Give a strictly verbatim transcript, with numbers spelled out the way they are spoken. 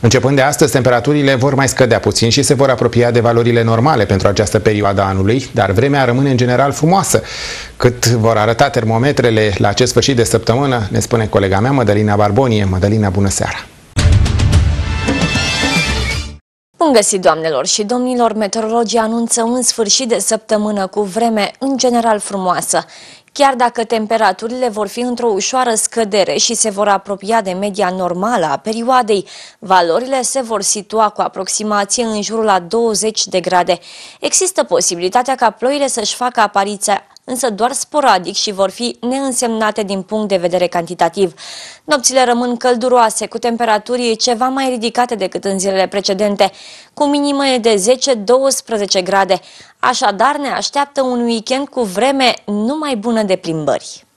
Începând de astăzi, temperaturile vor mai scădea puțin și se vor apropia de valorile normale pentru această perioadă a anului, dar vremea rămâne în general frumoasă. Cât vor arăta termometrele la acest sfârșit de săptămână, ne spune colega mea, Mădălina Barbonie. Mădălina, bună seara! Bun găsit, doamnelor și domnilor! Meteorologii anunță un sfârșit de săptămână cu vreme în general frumoasă. Chiar dacă temperaturile vor fi într-o ușoară scădere și se vor apropia de media normală a perioadei, valorile se vor situa cu aproximație în jurul la douăzeci de grade. Există posibilitatea ca ploile să-și facă apariția, însă doar sporadic și vor fi neînsemnate din punct de vedere cantitativ. Nopțile rămân călduroase, cu temperaturi ceva mai ridicate decât în zilele precedente, cu minime de zece douăsprezece grade. Așadar, ne așteaptă un weekend cu vreme numai bună de plimbări.